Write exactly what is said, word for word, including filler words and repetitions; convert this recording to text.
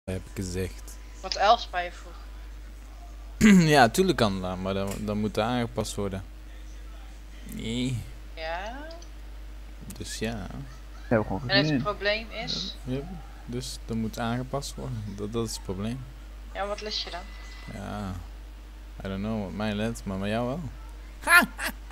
heb ik gezegd. Wat Elspij vroeg. Ja, tuurlijk kan dat, maar dan, dan moet dat aangepast worden. Nee. Ja. Dus ja. We hebben gewoon En het gezien in. probleem is... Ja, dus dat moet aangepast worden. Dat, dat is het probleem. Ja, wat lust je dan? Ja. I don't know wat mij let, maar met jou wel. Ha!